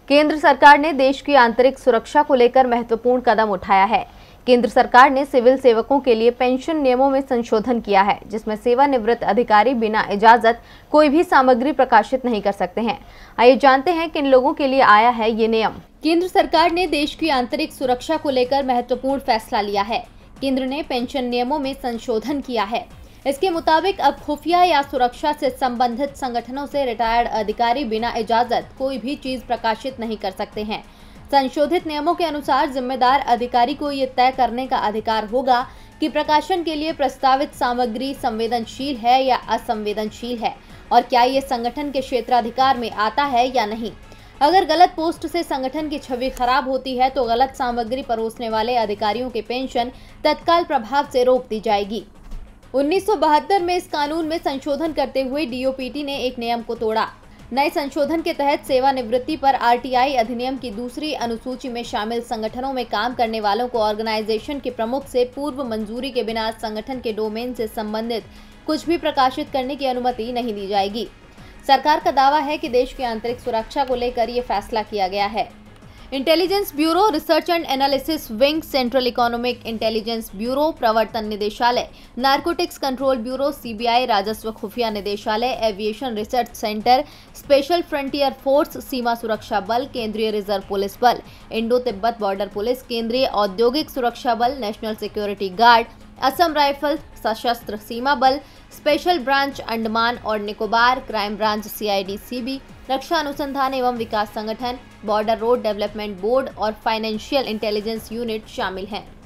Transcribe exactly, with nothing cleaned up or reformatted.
केंद्र सरकार ने देश की आंतरिक सुरक्षा को लेकर महत्वपूर्ण कदम उठाया है। केंद्र सरकार ने सिविल सेवकों के लिए पेंशन नियमों में संशोधन किया है, जिसमें सेवानिवृत्त अधिकारी बिना इजाजत कोई भी सामग्री प्रकाशित नहीं कर सकते हैं। आइए जानते हैं किन लोगों के लिए आया है ये नियम। केंद्र सरकार ने देश की आंतरिक सुरक्षा को लेकर महत्वपूर्ण फैसला लिया है। केंद्र ने पेंशन नियमों में संशोधन किया है। इसके मुताबिक अब खुफिया या सुरक्षा से संबंधित संगठनों से रिटायर्ड अधिकारी बिना इजाजत कोई भी चीज प्रकाशित नहीं कर सकते हैं। संशोधित नियमों के अनुसार जिम्मेदार अधिकारी को ये तय करने का अधिकार होगा कि प्रकाशन के लिए प्रस्तावित सामग्री संवेदनशील है या असंवेदनशील है और क्या ये संगठन के क्षेत्राधिकार में आता है या नहीं। अगर गलत पोस्ट से संगठन की छवि खराब होती है तो गलत सामग्री परोसने वाले अधिकारियों की पेंशन तत्काल प्रभाव से रोक दी जाएगी। उन्नीस सौ बहत्तर में इस कानून में संशोधन करते हुए डी ओ पी टी ने एक नियम को तोड़ा। नए संशोधन के तहत सेवानिवृत्ति पर आर टी आई अधिनियम की दूसरी अनुसूची में शामिल संगठनों में काम करने वालों को ऑर्गेनाइजेशन के प्रमुख से पूर्व मंजूरी के बिना संगठन के डोमेन से संबंधित कुछ भी प्रकाशित करने की अनुमति नहीं दी जाएगी। सरकार का दावा है कि देश की आंतरिक सुरक्षा को लेकर ये फैसला किया गया है। Intelligence bureau, research and analysis wing, central economic intelligence bureau, प्रवर्तन निदेशालय, narcotics control bureau, C B I, राजस्व खुफिया निदेशालय, aviation research centre, special frontier force, सीमा सुरक्षा बल, केंद्रीय रिजर्व पुलिस बल, इंडो तिब्बत बॉर्डर पुलिस, केंद्रीय औद्योगिक सुरक्षा बल, national security guard, Assam rifle, सशस्त्र सीमा बल, स्पेशल ब्रांच अंडमान और Nicobar, crime branch C I D C B, रक्षा अनुसंधान एवं विकास संगठन, बॉर्डर रोड डेवलपमेंट बोर्ड और फाइनेंशियल इंटेलिजेंस यूनिट शामिल हैं।